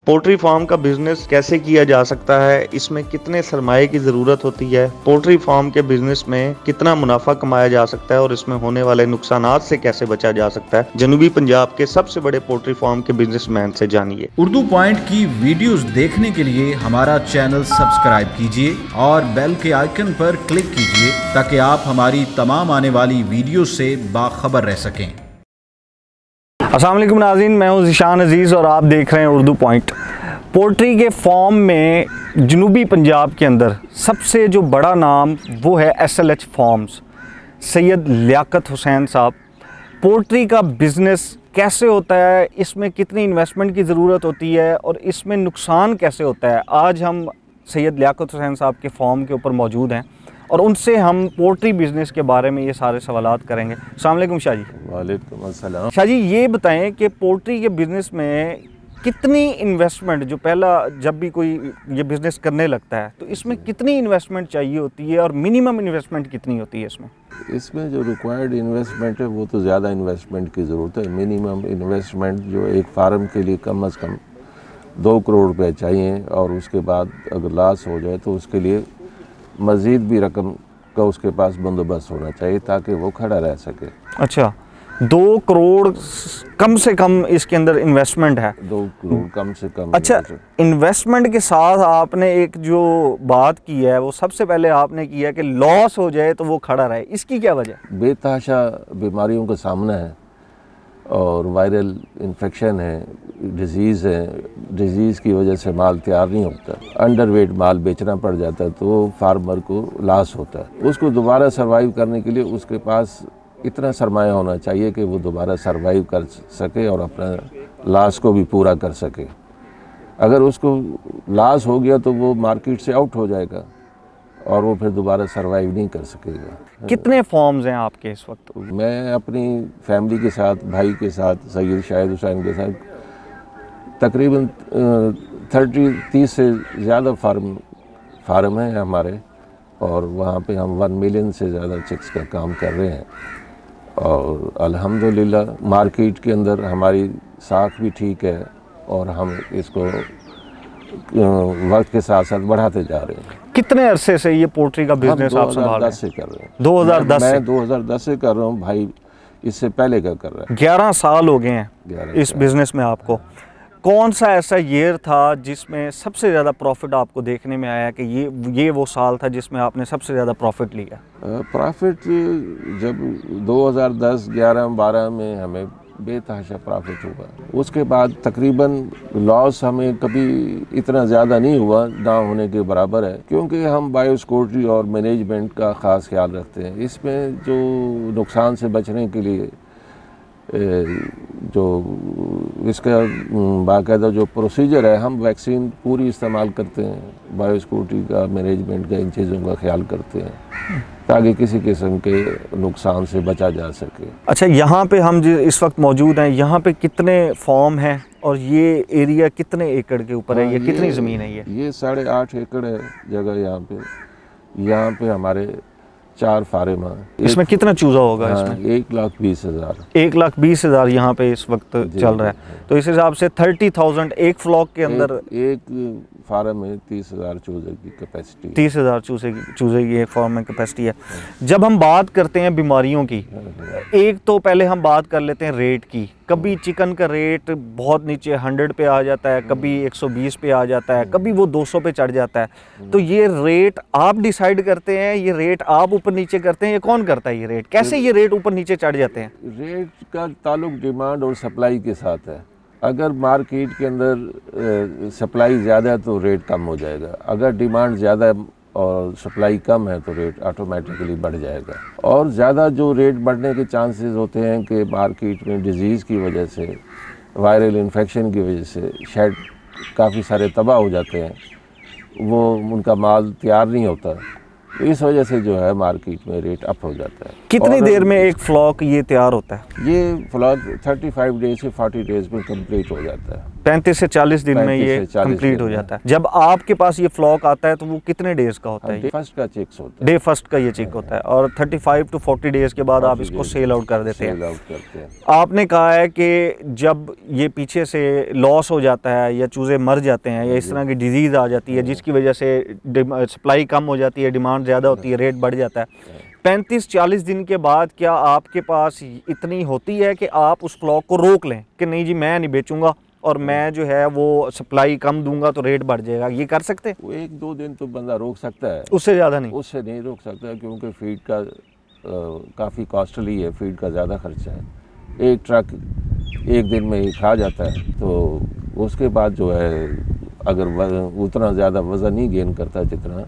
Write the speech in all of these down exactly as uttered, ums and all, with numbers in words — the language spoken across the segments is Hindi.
पोल्ट्री फार्म का बिजनेस कैसे किया जा सकता है, इसमें कितने सरमाए की ज़रूरत होती है, पोल्ट्री फार्म के बिजनेस में कितना मुनाफा कमाया जा सकता है और इसमें होने वाले नुकसानात से कैसे बचा जा सकता है, जनूबी पंजाब के सबसे बड़े पोल्ट्री फार्म के बिजनेसमैन से जानिए। उर्दू पॉइंट की वीडियोस देखने के लिए हमारा चैनल सब्सक्राइब कीजिए और बेल के आइकन पर क्लिक कीजिए ताकि आप हमारी तमाम आने वाली वीडियो से बाखबर रह सकें। अस्सलाम वालेकुम नाज़रीन, मैं हूं ज़ीशान अज़ीज़ और आप देख रहे हैं उर्दू पॉइंट। पोल्ट्री के फार्म में जनूबी पंजाब के अंदर सबसे जो बड़ा नाम वो है S L H farms, Syed Liaquat Hussain sahab. Poultry का बिज़नेस कैसे होता है, इसमें कितनी इन्वेस्टमेंट की ज़रूरत होती है और इसमें नुकसान कैसे होता है, आज हम सैयद लियाकत हुसैन साहब के फार्म के ऊपर मौजूद हैं और उनसे हम पोल्ट्री बिज़नेस के बारे में ये सारे सवालात करेंगे। अस्सलाम वालेकुम शाह जी। वालेकुम अस्सलाम। शाह जी, ये बताएं कि पोल्ट्री के बिज़नेस में कितनी इन्वेस्टमेंट, जो पहला जब भी कोई ये बिज़नेस करने लगता है तो इसमें कितनी इन्वेस्टमेंट चाहिए होती है और मिनिमम इन्वेस्टमेंट कितनी होती है इसमें? इसमें जो रिक्वायर्ड इन्वेस्टमेंट है वो तो ज़्यादा इन्वेस्टमेंट की ज़रूरत है। मिनिमम इन्वेस्टमेंट जो एक फार्म के लिए कम अज़ कम दो करोड़ रुपये चाहिए और उसके बाद अगर लॉस हो जाए तो उसके लिए मज़ीद भी रकम का उसके पास बंदोबस्त होना चाहिए ताकि वो खड़ा रह सके। अच्छा, दो करोड़ कम से कम इसके अंदर इन्वेस्टमेंट है? दो करोड़ कम से कम। अच्छा, इन्वेस्टमेंट के साथ आपने एक जो बात की है वो सबसे पहले आपने किया कि लॉस हो जाए तो वो खड़ा रहे, इसकी क्या वजह? बेतहाशा बीमारियों का सामना है और वायरल इन्फेक्शन है, डिज़ीज़ है। डिज़ीज़ की वजह से माल तैयार नहीं होता, अंडर वेट माल बेचना पड़ जाता है तो फार्मर को लॉस होता है। उसको दोबारा सर्वाइव करने के लिए उसके पास इतना सरमाया होना चाहिए कि वो दोबारा सर्वाइव कर सके और अपना लॉस को भी पूरा कर सके। अगर उसको लॉस हो गया तो वो मार्केट से आउट हो जाएगा और वो फिर दोबारा सर्वाइव नहीं कर सकेगा। कितने फार्म्स हैं आपके इस वक्त? मैं अपनी फैमिली के साथ, भाई के साथ, सैयद शाहिद हुसैन के साथ तकरीबन थर्टी तीस से ज़्यादा फार्म फार्म हैं हमारे और वहाँ पे हम वन मिलियन से ज़्यादा चिक्स का काम कर रहे हैं और अल्हम्दुलिल्लाह मार्केट के अंदर हमारी साख भी ठीक है और हम इसको वक्त के साथ साथ बढ़ाते जा रहे हैं। कितने अरसे से ये पोल्ट्री का बिजनेस आप संभाल रहे हैं? से कर रहे हैं। दो हज़ार दस मैं से? दो हज़ार दस से कर रहा हूँ, भाई इससे पहले का कर रहा है। ग्यारह साल हो गए हैं इस बिजनेस में आपको। कौन सा ऐसा ईयर था जिसमें सबसे ज़्यादा प्रॉफिट आपको देखने में आया कि ये ये वो साल था जिसमें आपने सबसे ज़्यादा प्रॉफिट लिया? प्रॉफिट जब दो हज़ार दस, ग्यारह, बारह में हमें बेतहाशा प्रॉफिट हुआ। उसके बाद तकरीबन लॉस हमें कभी इतना ज़्यादा नहीं हुआ, ना होने के बराबर है, क्योंकि हम बायोसिक्योरिटी और मैनेजमेंट का ख़ास ख्याल रखते हैं। इसमें जो नुकसान से बचने के लिए जो इसका बाकायदा जो प्रोसीजर है, हम वैक्सीन पूरी इस्तेमाल करते हैं, बायोसिक्योरिटी का, मैनेजमेंट का, इन चीज़ों का ख्याल करते हैं ताकि किसी किस्म के नुकसान से बचा जा सके। अच्छा, यहाँ पे हम जो इस वक्त मौजूद हैं, यहाँ पे कितने फार्म हैं और ये एरिया कितने एकड़ के ऊपर है? ये, ये कितनी ज़मीन है? ये ये साढ़े आठ एकड़ है जगह यहाँ पे। यहाँ पे हमारे चार फार्म हैं। इसमें कितना चूज़ा होगा? हाँ, इसमें एक लाख बीस हज़ार एक लाख बीस हज़ार यहाँ पे इस वक्त चल रहा है। तो इस हिसाब से थर्टी थाउजेंड एक फ्लॉक के अंदर एक, एक फार्म में तीस हज़ार चूज़े की कैपेसिटी तीस हज़ार चूज़े की चूज़े की एक फार्म में कैपेसिटी है। जब हम बात करते हैं बीमारियों की, एक तो पहले हम बात कर लेते हैं रेट की। कभी चिकन का रेट बहुत नीचे हंड्रेड पे आ जाता है, कभी एक सौ बीस पे आ जाता है, कभी वो दो सौ पे चढ़ जाता है। तो ये रेट आप डिसाइड करते हैं, ये रेट आप ऊपर नीचे करते हैं, ये कौन करता है? ये रेट कैसे ये रेट ऊपर नीचे चढ़ जाते हैं? रेट का ताल्लुक डिमांड और सप्लाई के साथ है। अगर मार्केट के अंदर सप्लाई ज़्यादा है तो रेट कम हो जाएगा, अगर डिमांड ज़्यादा और सप्लाई कम है तो रेट ऑटोमेटिकली बढ़ जाएगा। और ज़्यादा जो रेट बढ़ने के चांसेस होते हैं कि मार्केट में डिज़ीज़ की वजह से, वायरल इन्फेक्शन की वजह से शेड काफ़ी सारे तबाह हो जाते हैं, वो उनका माल तैयार नहीं होता, इस वजह से जो है मार्केट में रेट अप हो जाता है। कितनी देर में एक फ्लॉक ये तैयार होता है? ये फ्लॉक पैंतीस डेज से चालीस डेज में कंप्लीट हो जाता है। पैंतीस से चालीस दिन में ये कंप्लीट हो दिन जाता है। जब आपके पास ये फ्लॉक आता है तो वो कितने डेज का होता है? डे फर्स्ट का चेक होता है, डे फर्स्ट का ये चेक होता है और पैंतीस टू चालीस डेज के बाद आप इसको सेल आउट कर देते सेल हैं। आउट करते हैं। आपने कहा है कि जब ये पीछे से लॉस हो जाता है या चूज़े मर जाते हैं या इस तरह की डिजीज़ आ जाती है जिसकी वजह से सप्लाई कम हो जाती है, डिमांड ज़्यादा होती है, रेट बढ़ जाता है, पैंतीस चालीस दिन के बाद क्या आपके पास इतनी होती है कि आप उस फ्लॉक को रोक लें कि नहीं जी मैं नहीं बेचूंगा और मैं जो है वो सप्लाई कम दूंगा तो रेट बढ़ जाएगा, ये कर सकते हैं? वो एक दो दिन तो बंदा रोक सकता है, उससे ज़्यादा नहीं? उससे नहीं रोक सकता क्योंकि फीड का काफ़ी कॉस्टली है, फीड का ज़्यादा खर्चा है। एक ट्रक एक दिन में ही खा जाता है तो उसके बाद जो है अगर उतना ज़्यादा वज़न नहीं गेन करता जितना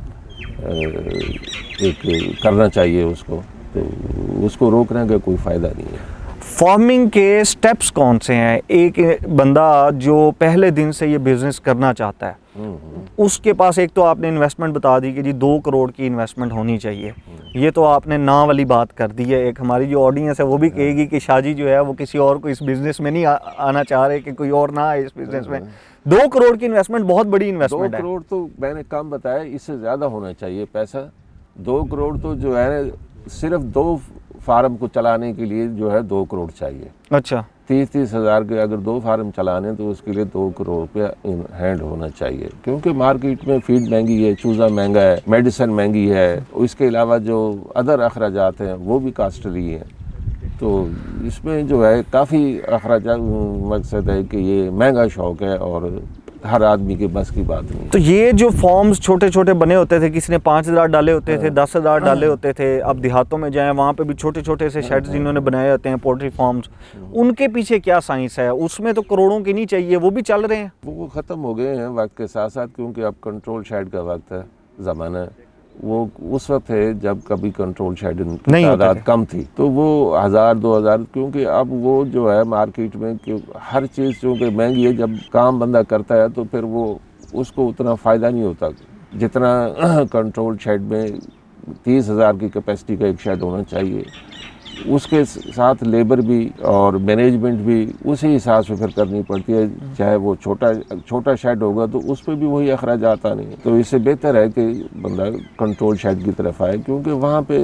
एक करना चाहिए उसको, तो उसको रोकने का कोई फ़ायदा नहीं है। फार्मिंग के स्टेप्स कौन से हैं? एक बंदा जो पहले दिन से ये बिज़नेस करना चाहता है उसके पास एक तो आपने इन्वेस्टमेंट बता दी कि जी दो करोड़ की इन्वेस्टमेंट होनी चाहिए, ये तो आपने ना वाली बात कर दी है। एक हमारी जो ऑडियंस है वो भी कहेगी कि शाहजी जो है वो किसी और को इस बिज़नेस में नहीं आ, आना चाह रहे कि कोई और ना आए इस बिज़नेस में। दो करोड़ की इन्वेस्टमेंट बहुत बड़ी इन्वेस्टमेंट है। दो करोड़ तो मैंने कम बताया, इससे ज़्यादा होना चाहिए पैसा। दो करोड़ तो जो है सिर्फ दो फार्म को चलाने के लिए जो है दो करोड़ चाहिए। अच्छा, तीस तीस हज़ार के अगर दो फार्म चलाने तो उसके लिए दो करोड़ रुपया इन हैंड होना चाहिए क्योंकि मार्केट में फीड महंगी है, चूज़ा महंगा है, मेडिसिन महंगी है, इसके अलावा जो अदर अखराजात हैं वो भी कास्टली हैं। तो इसमें जो है काफ़ी अखराजात, मकसद है कि ये महंगा शौक़ है और हर आदमी के बस की बात नहीं। तो ये जो फॉर्म्स छोटे छोटे बने होते थे, किसी ने पाँच हज़ार डाले होते थे, दस हज़ार डाले होते थे, अब देहातों में जाएं वहाँ पे भी छोटे छोटे से शेड्स जिन्होंने बनाए होते हैं पोल्ट्री फार्म्स, उनके पीछे क्या साइंस है? उसमें तो करोड़ों की नहीं चाहिए, वो भी चल रहे हैं? वो ख़त्म हो गए हैं वक्त के साथ साथ क्योंकि अब कंट्रोल शेड का वक्त है, ज़माना है। वो उस वक्त है जब कभी कंट्रोल शेड की तादाद कम थी तो वो हज़ार दो हज़ार, क्योंकि अब वो जो है मार्केट में कि हर चीज़ चूँकि महंगी है, जब काम बंदा करता है तो फिर वो उसको उतना फ़ायदा नहीं होता जितना कंट्रोल शेड में तीस हज़ार की कैपेसिटी का एक शेड होना चाहिए। उसके साथ लेबर भी और मैनेजमेंट भी उसी हिसाब से फिर करनी पड़ती है। चाहे वो छोटा छोटा शेड होगा तो उस पर भी वही अखराजात आने हैं। तो इससे बेहतर है कि बंदा कंट्रोल शेड की तरफ आए क्योंकि वहाँ पे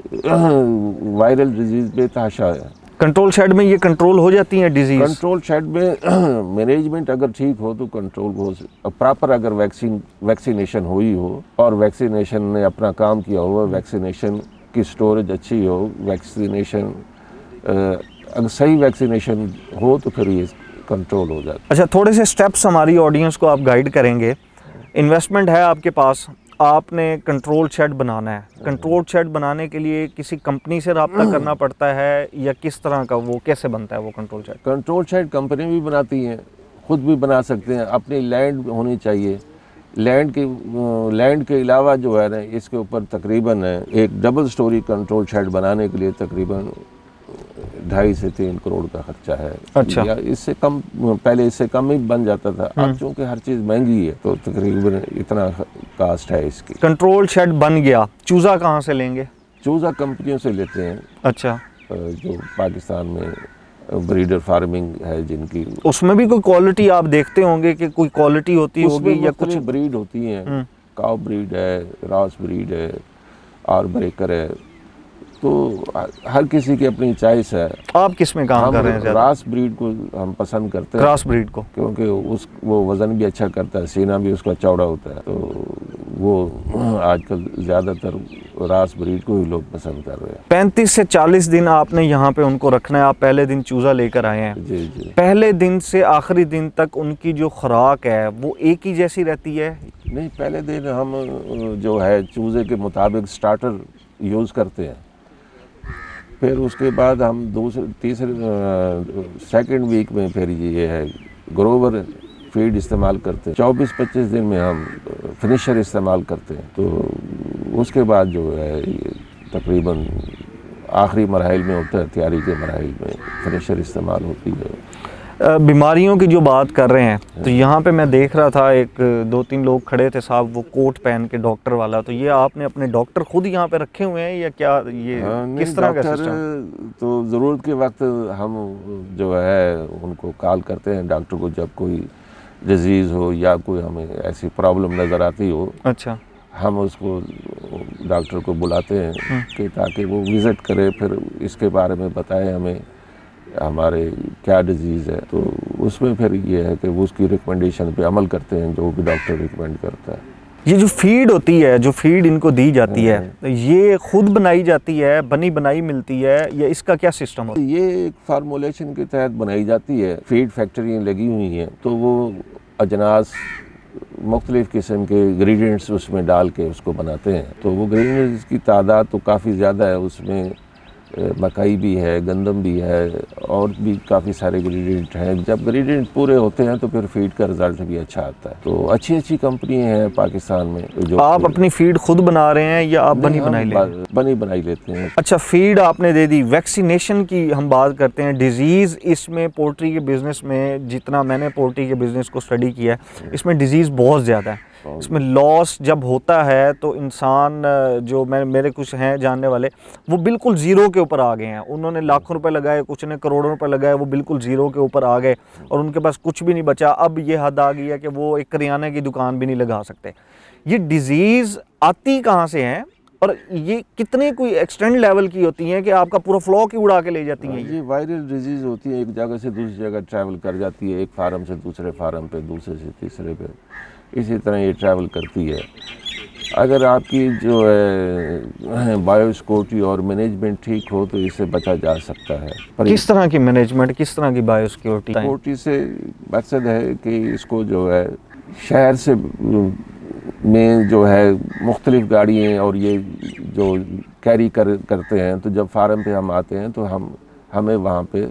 वायरल डिजीज़ बेतहाशा है। कंट्रोल शेड में ये कंट्रोल हो जाती है डिजीज़? कंट्रोल शेड में मैनेजमेंट अगर ठीक हो तो कंट्रोल हो, प्रॉपर अगर वैक्सीन वैक्सीनेशन हुई हो और वैक्सीनेशन ने अपना काम किया हो, वैक्सीनेशन की स्टोरेज अच्छी हो, वैक्सीनेशन अगर सही वैक्सीनेशन हो तो फिर ये कंट्रोल हो जाता है। अच्छा, थोड़े से स्टेप्स हमारी ऑडियंस को आप गाइड करेंगे। इन्वेस्टमेंट है आपके पास, आपने कंट्रोल शेड बनाना है, कंट्रोल शेड बनाने के लिए किसी कंपनी से रब्ता करना पड़ता है या किस तरह का, वो कैसे बनता है वो control shed? Control shed company भी बनाती हैं, खुद भी बना सकते हैं, अपनी लैंड होनी चाहिए। लैंड के लैंड के अलावा जो है ना इसके ऊपर तकरीबन एक डबल स्टोरी कंट्रोल शेड बनाने के लिए तकरीबन ढाई से तीन करोड़ का खर्चा है। अच्छा, या इससे कम, पहले इससे कम ही बन जाता था, अब चूँकि हर चीज़ महंगी है तो तकरीबन इतना कास्ट है इसकी। कंट्रोल शेड बन गया, चूज़ा कहाँ से लेंगे? चूज़ा कंपनियों से लेते हैं। अच्छा, जो पाकिस्तान में ब्रीडर फार्मिंग है जिनकी, उसमें भी कोई क्वालिटी आप देखते होंगे कि कोई क्वालिटी होती होगी या कुछ ब्रीड होती हैं? काउ ब्रीड है, रास ब्रीड है और ब्रेकर है, तो हर किसी की अपनी चॉइस है। आप किस में काम कर रहे हैं? रास ब्रीड को हम पसंद करते हैं, रास ब्रीड को, क्योंकि उस वो वज़न भी अच्छा करता है, सीना भी उसका चौड़ा होता है, तो वो आजकल ज़्यादातर रास ब्रीड को ही लोग पसंद कर रहे हैं। पैंतीस से चालीस दिन आपने यहाँ पे उनको रखना है। आप पहले दिन चूज़ा लेकर आए हैं, जी जी। पहले दिन से आखिरी दिन तक उनकी जो खुराक है वो एक ही जैसी रहती है? नहीं, पहले दिन हम जो है चूज़े के मुताबिक स्टार्टर यूज़ करते हैं, फिर उसके बाद हम दूसरे तीसरे सेकंड वीक में फिर ये है ग्रोवर फीड इस्तेमाल करते हैं। चौबीस पच्चीस दिन में हम फिनिशर इस्तेमाल करते हैं। तो उसके बाद जो है ये तकरीबन आखिरी मरहल में होता है, तैयारी के मरहल में फिनिशर इस्तेमाल होती है। बीमारियों की जो बात कर रहे हैं तो यहाँ पे मैं देख रहा था एक दो तीन लोग खड़े थे साहब, वो कोट पहन के डॉक्टर वाला, तो ये आपने अपने डॉक्टर खुद यहाँ पे रखे हुए हैं या क्या? ये किस तरह का सिस्टम? तो ज़रूरत के वक्त हम जो है उनको कॉल करते हैं डॉक्टर को, जब कोई डिजीज़ हो या कोई हमें ऐसी प्रॉब्लम नज़र आती हो, अच्छा, हम उसको डॉक्टर को बुलाते हैं कि ताकि वो विज़िट करे, फिर इसके बारे में बताए हमें हमारे क्या डिजीज़ है। तो उसमें फिर ये है कि वो उसकी रिकमेंडेशन पे अमल करते हैं जो भी डॉक्टर रिकमेंड करता है। ये जो फीड होती है, जो फीड इनको दी जाती है, ये खुद बनाई जाती है, बनी बनाई मिलती है, या इसका क्या सिस्टम होता है? ये एक फार्मूलेशन के तहत बनाई जाती है। फीड फैक्ट्रियाँ लगी हुई हैं, तो वो अजनास मुख्तलिफ़ किस्म के इंग्रेडिएंट्स उसमें डाल के उसको बनाते हैं। तो वो इंग्रेडिएंट्स की तादाद तो काफ़ी ज़्यादा है, उसमें मकई भी है, गंदम भी है और भी काफ़ी सारे इंग्रेडिएंट हैं। जब इंग्रेडिएंट पूरे होते हैं तो फिर फीड का रिज़ल्ट भी अच्छा आता है। तो अच्छी अच्छी कंपनी हैं पाकिस्तान में जो। आप अपनी फीड खुद बना रहे हैं या आप बनी बनाई लेते हैं? बनी बनाई लेते हैं। अच्छा, फीड आपने दे दी। वैक्सीनेशन की हम बात करते हैं। डिजीज़ इसमें पोल्ट्री के बिज़नेस में, जितना मैंने पोल्ट्री के बिज़नेस को स्टडी किया है, इसमें डिजीज़ बहुत ज़्यादा है। इसमें लॉस जब होता है तो इंसान, जो मैं मेरे कुछ हैं जानने वाले, वो बिल्कुल ज़ीरो के ऊपर आ गए हैं। उन्होंने लाखों रुपए लगाए, कुछ ने करोड़ों रुपए लगाए, वो बिल्कुल ज़ीरो के ऊपर आ गए और उनके पास कुछ भी नहीं बचा। अब ये हद आ गई है कि वो एक करियाने की दुकान भी नहीं लगा सकते। ये डिज़ीज़ आती कहाँ से हैं और ये कितने कोई एक्सटेंड लेवल की होती हैं कि आपका पूरा फ्लॉक ही उड़ा के ले जाती हैं? ये वायरल डिजीज़ होती है, एक जगह से दूसरी जगह ट्रैवल कर जाती है, एक फार्म से दूसरे फार्म पे, दूसरे से तीसरे पे, इसी तरह ये ट्रैवल करती है। अगर आपकी जो है बायोसिक्योरिटी और मैनेजमेंट ठीक हो तो इससे बचा जा सकता है। पर किस तरह की मैनेजमेंट, किस तरह की बायोसिक्योरिटी? सिक्योरिटी से मकसद है कि इसको जो है शहर से में जो है मुख्तलिफ गाड़ियाँ और ये जो कैरी कर करते हैं, तो जब फार्म पे हम आते हैं तो हम हमें वहाँ पे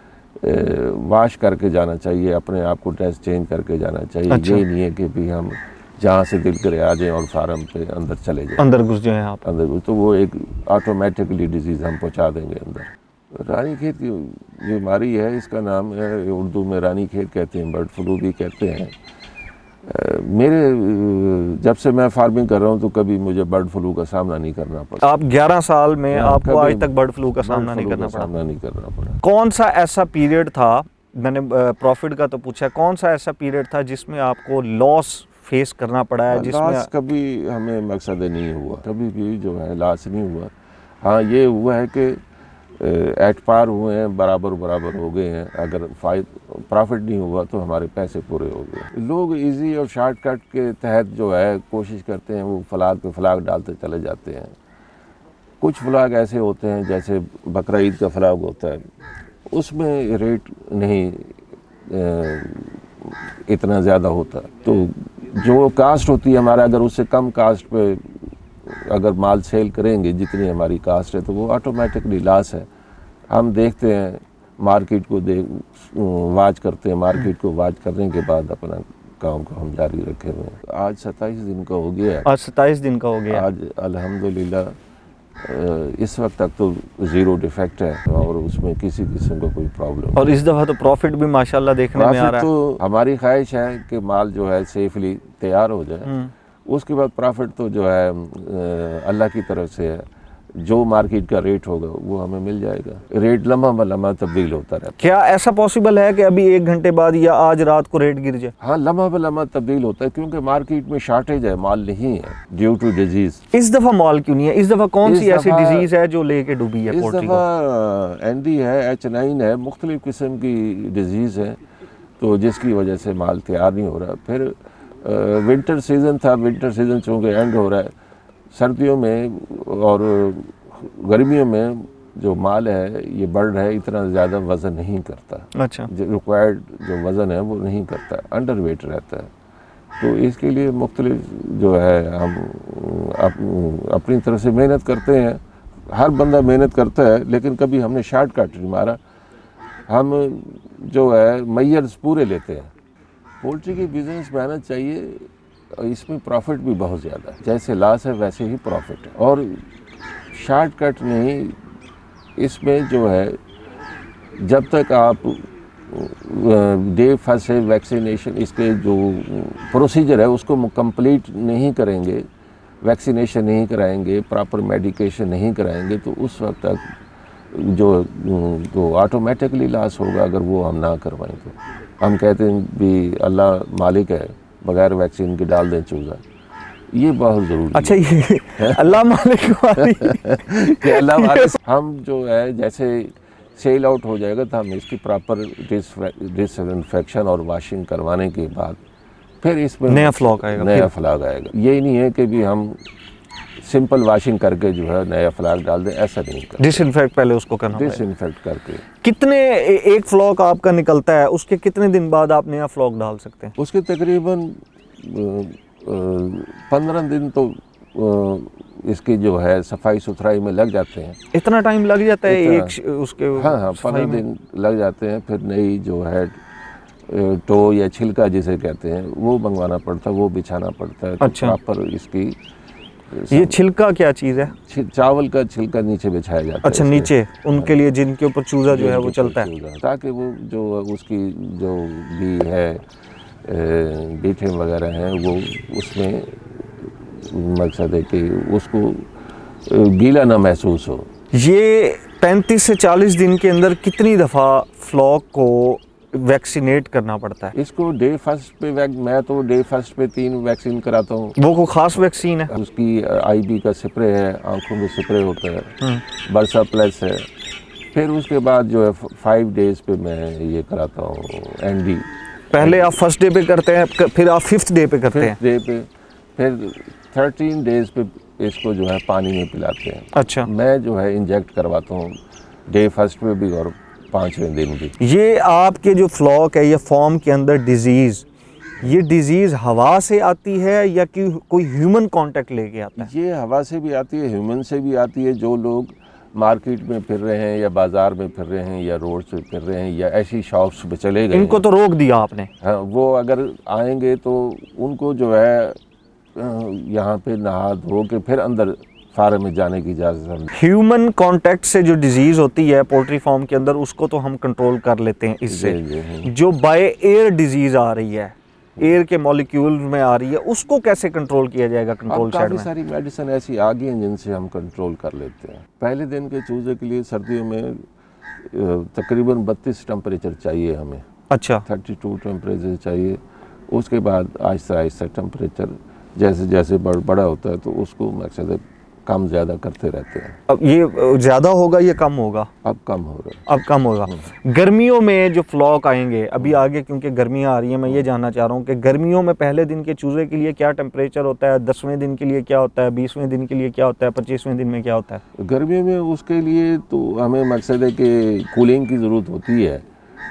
वाश करके जाना चाहिए, अपने आप को ड्रेस चेंज करके जाना चाहिए। अच्छा। ये नहीं है कि भी हम जहाँ से दिल करे आ जाएं और फार्म पे अंदर चले जाएं, अंदर घुस जाएं आप अंदर घुस, तो वो एक ऑटोमेटिकली डिजीज़ हम पहुँचा देंगे अंदर। रानीखेत की बीमारी है, इसका नाम है उर्दू में रानीखेत कहते हैं, बर्ड फ्लू भी कहते हैं। मेरे जब से मैं फार्मिंग कर रहा हूँ तो कभी मुझे बर्ड फ्लू का सामना नहीं करना पड़ा। आप ग्यारह साल में आपको आज तक बर्ड फ्लू का सामना नहीं करना पड़ा? सामना नहीं करना पड़ा। कौन सा ऐसा पीरियड था, मैंने प्रॉफिट का तो पूछा, कौन सा ऐसा पीरियड था जिसमें आपको लॉस फेस करना पड़ा है? जिसमें लॉस कभी हमें मकसद नहीं हुआ, कभी भी जो है लॉस नहीं हुआ। हाँ, ये हुआ है कि एट पार हुए हैं, बराबर बराबर हो गए हैं। अगर फायद प्रॉफिट नहीं हुआ तो हमारे पैसे पूरे हो गए। लोग इजी और शॉर्टकट के तहत जो है कोशिश करते हैं, वो फ्लाग पे फ्लाग डालते चले जाते हैं। कुछ फ्लाग ऐसे होते हैं जैसे बकरा ईद का फ्लाग होता है, उसमें रेट नहीं इतना ज़्यादा होता। तो जो कास्ट होती है हमारा, अगर उससे कम कास्ट पे अगर माल सेल करेंगे जितनी हमारी कास्ट है, तो वो ऑटोमेटिकली लॉस है। हम देखते हैं, मार्केट को देख वाच करते हैं, मार्केट को वाच करने के बाद अपना काम को हम जारी रखे हुए हैं। आज सत्ताईस दिन का हो गया। आज सत्ताईस दिन का हो गया। आज अल्हम्दुलिल्लाह इस वक्त तक तो ज़ीरो डिफेक्ट है और उसमें किसी किस्म का कोई प्रॉब्लम। और इस दफ़ा तो प्रॉफिट भी माशाल्लाह देखने में आ रहा है। तो हमारी ख्वाहिश है कि माल जो है सेफली तैयार हो जाए, उसके बाद प्रॉफिट तो जो है अल्लाह की तरफ से है। जो मार्केट का रेट होगा वो हमें मिल जाएगा। रेट लम्हा ब लम्हा तब्दील होता रहता है। क्या ऐसा पॉसिबल है कि अभी एक घंटे बाद या आज रात को रेट गिर जाए? हाँ, लम्हा ब लम्हा तब्दील होता है, क्योंकि मार्केट में शॉर्टेज है, माल नहीं है ड्यू टू डिजीज। इस दफ़ा माल क्यों नहीं है? इस दफ़ा कौन सी ऐसी डिजीज है जो लेके डूबी है इस पोल्ट्री को? दफ़ा एन डी है, एच नाइन है, मुख्तलिफ किस्म की डिजीज़ है, तो जिसकी वजह से माल तैयार नहीं हो रहा। फिर विंटर सीज़न था, विंटर सीज़न चूँकि एंड हो रहा है, सर्दियों में और गर्मियों में जो माल है ये बढ़ रहा है, इतना ज़्यादा वज़न नहीं करता। अच्छा, जो रिक्वायर्ड जो वज़न है वो नहीं करता, अंडर वेट रहता है। तो इसके लिए मुख्तलिफ जो है हम अप, अपनी तरफ से मेहनत करते हैं। हर बंदा मेहनत करता है, लेकिन कभी हमने शॉर्टकट नहीं मारा। हम जो है मैयर्स पूरे लेते हैं। पोल्ट्री की बिज़नेस मेहनत चाहिए, इसमें प्रॉफिट भी बहुत ज़्यादा है। जैसे लॉस है वैसे ही प्रॉफिट है, और शॉर्टकट नहीं। इसमें जो है जब तक आप डे फर्स्ट से वैक्सीनेशन, इसके जो प्रोसीजर है उसको कंप्लीट नहीं करेंगे, वैक्सीनेशन नहीं कराएंगे, प्रॉपर मेडिकेशन नहीं कराएंगे, तो उस वक्त तक जो तो ऑटोमेटिकली लॉस होगा अगर वो हम ना करवाएं तो। हम कहते हैं भी अल्लाह मालिक है, बगैर वैक्सीन के डाल दें चूज़ा, ये बहुत ज़रूरी अच्छा है। ये अल्लाह मालिक वाली कि अल्लाह मालिक, हम जो है जैसे सेल आउट हो जाएगा तो हम इसकी प्रॉपर डिसइंफेक्शन और वाशिंग करवाने के बाद फिर इसमें नया फ्लॉक आएगा, नया फ्लॉक आएगा। यही नहीं है कि भी हम सिंपल वाशिंग करके जो है नया फ्लॉक डाल दें, ऐसा नहीं करते। डिसइंफेक्ट पहले उसको करना पड़ेगा। डिसइंफेक्ट करके कितने ए- एक फ्लॉक आपका निकलता है, उसके कितने दिन बाद आप नया फ्लॉक डाल सकते हैं? उसके तकरीबन पंद्रह दिन तो अ, इसकी जो है सफाई सुथराई में लग जाते हैं। इतना टाइम लग जाता है इतना- एक श- उसके हाँ हाँ सफाई पंद्रह में? दिन लग जाते हैं। फिर नई जो है अ, टो या छिलका जिसे कहते हैं वो मंगवाना पड़ता है, वो बिछाना पड़ता है। तो अच्छा। प्रॉपर इसकी ये छिलका क्या चीज़ है? छि- चावल का छिलका नीचे बिछाया जाता है। अच्छा इसके। नीचे उनके लिए जिनके ऊपर चूजा जो है वो जिनके चलता है। ऊपर चूजा, ताकि वो जो उसकी जो भी है बीठे वगैरह हैं वो उसमें मकसद है कि उसको अ, गीला ना महसूस हो। ये पैंतीस से चालीस दिन के अंदर कितनी दफ़ा फ्लॉक को वैक्सीनेट करना पड़ता है? इसको डे फर्स्ट पे वैक मैं तो डे फर्स्ट पे तीन वैक्सीन कराता हूँ। वो कोई ख़ास वैक्सीन है? उसकी आई बी का स्प्रे है, आंखों में स्प्रे होता है, बरसा प्लस है। फिर उसके बाद जो है फाइव डेज पे मैं ये कराता हूँ एन डी। पहले आप फर्स्ट डे पे करते हैं, क- फिर आप फिफ्थ डे पे करते हैं? फिफ्थ डे पे, फिर थर्टीन डेज पे इसको जो है पानी में पिलाते हैं। अच्छा। मैं जो है इंजेक्ट करवाता हूँ डे फर्स्ट पे भी और पाँचवें दिन भी। ये आपके जो फ्लॉक है, ये फॉर्म के अंदर डिजीज़, ये डिजीज़ हवा से आती है या कि कोई ह्यूमन कांटेक्ट लेके आता है? ये हवा से भी आती है, ह्यूमन से भी आती है। जो लोग मार्केट में फिर रहे हैं या बाज़ार में फिर रहे हैं या रोड से फिर रहे हैं या ऐसी शॉप्स पे चले गए इनको हैं, तो रोक दिया आपने। हाँ, वो अगर आएंगे तो उनको जो है अ, यहाँ पे नहा धो के फिर अंदर फार्म में जाने की इजाज़त हम। ह्यूमन कांटेक्ट से जो डिजीज़ होती है पोल्ट्री फार्म के अंदर, उसको तो हम कंट्रोल कर लेते हैं इससे। जी, जी, जी। जो बाय एयर डिजीज़ आ रही है, एयर के मॉलिक्यूल में आ रही है, उसको कैसे कंट्रोल किया जाएगा कंट्रोल अब शेड काफ़ी में? सारी मेडिसिन ऐसी आ गई हैं जिनसे हम कंट्रोल कर लेते हैं। पहले दिन के चूजे के लिए सर्दियों में अ, तकरीबन बत्तीस टेम्परेचर चाहिए हमें, अच्छा। थर्टी टू टेम्परेचर चाहिए। उसके बाद आहिस्ता आहिस्ता टेम्परेचर जैसे जैसे बढ़ बड़ा होता है तो उसको मकसद है कम ज़्यादा करते रहते हैं। अब ये ज़्यादा होगा या कम होगा? अब कम हो रहा है। अब कम होगा। गर्मियों में जो फ्लॉक आएंगे अभी आगे, क्योंकि गर्मियाँ आ रही हैं, मैं ये जानना चाह रहा हूँ कि गर्मियों में पहले दिन के चूजे के लिए क्या टेम्परेचर होता है, दसवें दिन के लिए क्या होता है, बीसवें दिन के लिए क्या होता है, पच्चीसवें दिन में क्या होता है? गर्मियों में उसके लिए तो हमें मकसद है कि कूलिंग की ज़रूरत होती है।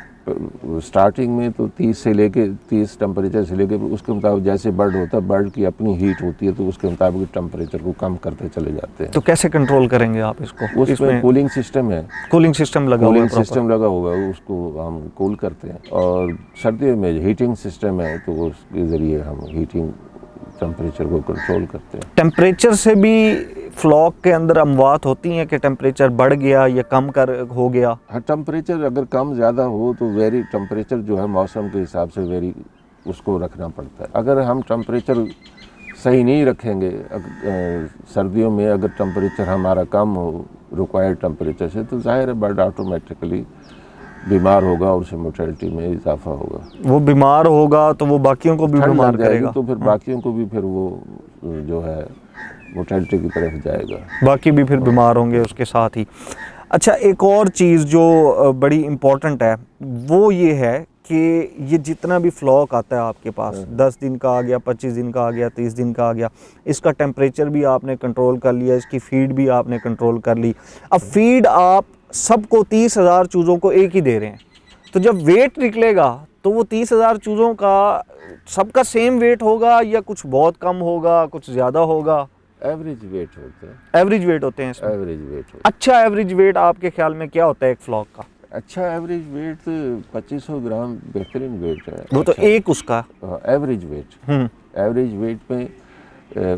स्टार्टिंग में तो तीस से लेके तीस टेम्परेचर से लेके उसके मुताबिक जैसे बर्ड होता है, बर्ड की अपनी हीट होती है तो उसके मुताबिक टेम्परेचर को कम करते चले जाते हैं। तो कैसे कंट्रोल करेंगे आप इसको? उसमें कूलिंग सिस्टम है, कूलिंग सिस्टम लगा हुआ है कूलिंग proper? सिस्टम लगा हुआ है, उसको हम कूल करते हैं। और सर्दियों में हीटिंग सिस्टम है तो उसके ज़रिए हम हीटिंग टेम्परेचर को कंट्रोल करते हैं। टेम्परेचर से भी फ्लॉक के अंदर अमवात होती हैं कि टेम्परेचर बढ़ गया या कम कर हो गया? हाँ, टेम्परेचर अगर कम ज़्यादा हो तो वेरी टेम्परेचर जो है मौसम के हिसाब से वेरी उसको रखना पड़ता है। अगर हम टेम्परेचर सही नहीं रखेंगे, अगर, सर्दियों में अगर टेम्परेचर हमारा कम हो रिक्वायर्ड टेम्परेचर से, तो जाहिर है बर्ड ऑटोमेटिकली बीमार होगा और उससे मोर्टेलिटी में इजाफा होगा। वो बीमार होगा तो वो बाकियों को भी ठंड बीमार लग जाएगी करेगा, तो फिर बाकियों को भी फिर वो जो है मोर्टेलिटी की तरफ जाएगा, बाकी भी फिर बीमार होंगे उसके साथ ही। अच्छा, एक और चीज़ जो बड़ी इम्पोर्टेंट है वो ये है कि ये जितना भी फ्लॉक आता है आपके पास, दस दिन का आ गया, पच्चीस दिन का आ गया, तीस दिन का आ गया, इसका टेम्परेचर भी आपने कंट्रोल कर लिया, इसकी फीड भी आपने कंट्रोल कर ली। अब फीड आप सबको तीस हज़ार चूज़ों को एक ही दे रहे हैं, तो जब वेट निकलेगा तो वो तीस हज़ार चूज़ों का सबका सेम वेट होगा या कुछ बहुत कम होगा, कुछ ज़्यादा होगा? एवरेज वेट होता है। एवरेज वेट होते हैं इसमें? एवरेज वेट होता है। अच्छा, एवरेज वेट आपके ख्याल में क्या होता है एक फ्लॉक का? अच्छा एवरेज वेट पच्चीस सौ ग्राम बेहतरीन वेट है। वो तो अच्छा, एक उसका average weight, hmm average weight में अ,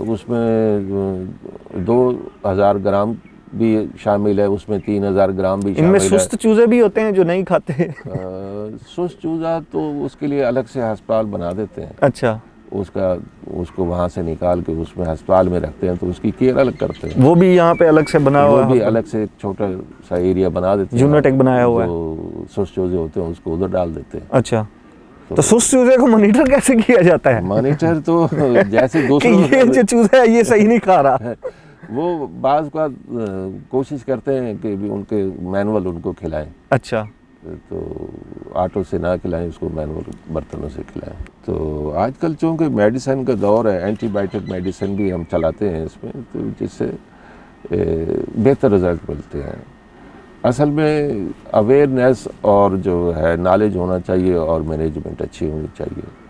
उसमें दो हज़ार ग्राम भी शामिल है, उसमें तीन हज़ार ग्राम भी इनमें शामिल है। सुस्त चूजे भी होते हैं जो नहीं खाते? अ, सुस्त चूजा तो उसके लिए अलग से अस्पताल बना देते हैं। अच्छा, उसका उसको वहाँ से निकाल के उसमें अस्पताल में रखते हैं तो उसकी केयर अलग करते हैं। वो भी यहाँ पे अलग से बना हुआ वो भी है? अलग से एक छोटा सा एरिया बना देते हैं, यूनिट एक बनाया हुआ है। जो सुस्त चूजे होते हैं उसको उधर डाल देते हैं। अच्छा, तो सुस्त चूजे को मॉनिटर कैसे किया जाता है? मॉनिटर तो जैसे दूसरों कि ये जो चूजा है ये सही नहीं खा रहा, वो बाज़ का कोशिश करते हैं कि भी उनके मैनुअल उनको खिलाएं। अच्छा, तो आटो से ना खिलाएं, उसको मैनुअल बर्तनों से खिलाएं। तो आजकल चूँकि मेडिसिन का दौर है, एंटीबायोटिक मेडिसिन भी हम चलाते हैं इसमें, तो जिससे बेहतर रिजल्ट मिलते हैं। असल में अवेयरनेस और जो है नॉलेज होना चाहिए और मैनेजमेंट अच्छी होनी चाहिए।